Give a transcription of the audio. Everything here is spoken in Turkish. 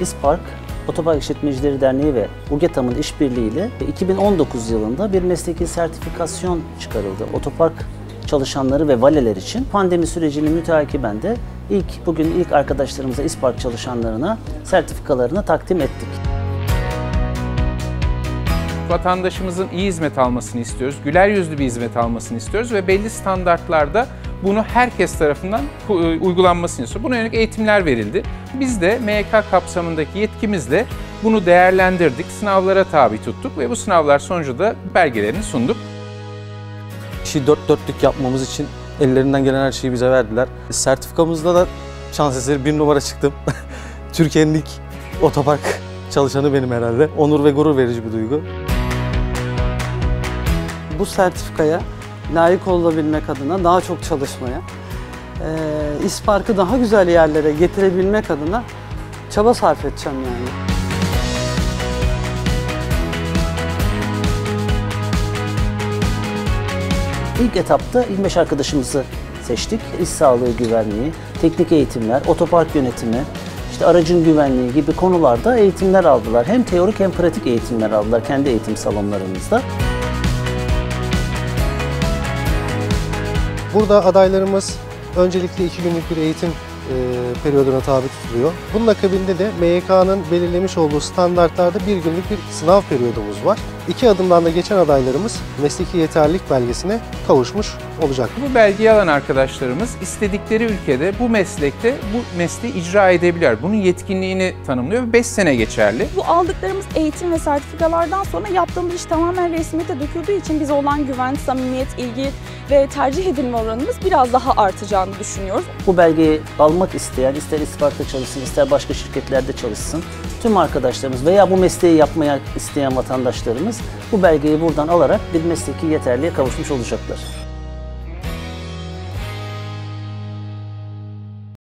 İSPARK Otopark İşletmecileri Derneği ve UGETAM'ın işbirliğiyle 2019 yılında bir mesleki sertifikasyon çıkarıldı. Otopark çalışanları ve valeler için pandemi sürecinin müteakiben de bugün ilk arkadaşlarımıza, İSPARK çalışanlarına sertifikalarını takdim ettik. Vatandaşımızın iyi hizmet almasını istiyoruz, güler yüzlü bir hizmet almasını istiyoruz ve belli standartlarda bunu herkes tarafından uygulanmasını istiyoruz. Buna yönelik eğitimler verildi. Biz de MYK kapsamındaki yetkimizle bunu değerlendirdik, sınavlara tabi tuttuk ve bu sınavlar sonucu da belgelerini sunduk. İşi dört dörtlük yapmamız için ellerinden gelen her şeyi bize verdiler. Sertifikamızda da şans eseri 1 numara çıktım. Türkiye'nin ilk otopark çalışanı benim herhalde. Onur ve gurur verici bir duygu. Bu sertifikaya layık olabilmek adına daha çok çalışmaya, İSPARK'ı daha güzel yerlere getirebilmek adına çaba sarf edeceğim yani. İlk etapta 25 arkadaşımızı seçtik. İş sağlığı güvenliği, teknik eğitimler, otopark yönetimi, işte aracın güvenliği gibi konularda eğitimler aldılar. Hem teorik hem pratik eğitimler aldılar kendi eğitim salonlarımızda. Burada adaylarımız öncelikle 2 günlük bir eğitim periyoduna tabi tutuluyor. Bunun akabinde de MYK'nın belirlemiş olduğu standartlarda 1 günlük bir sınav periyodumuz var. 2 adımdan da geçen adaylarımız mesleki yeterlilik belgesine kavuşmuş olacak. Bu belgeyi alan arkadaşlarımız istedikleri ülkede bu meslekte bu mesleği icra edebiliyor. Bunun yetkinliğini tanımlıyor ve 5 sene geçerli. Bu aldıklarımız eğitim ve sertifikalardan sonra yaptığımız iş tamamen resmiyete döküldüğü için bize olan güven, samimiyet, ilgi ve tercih edilme oranımız biraz daha artacağını düşünüyoruz. Bu belgeyi almak isteyen, ister İSPARK'ta çalışsın, ister başka şirketlerde çalışsın, tüm arkadaşlarımız veya bu mesleği yapmaya isteyen vatandaşlarımız bu belgeyi buradan alarak bir mesleki yeterliğe kavuşmuş olacaklar.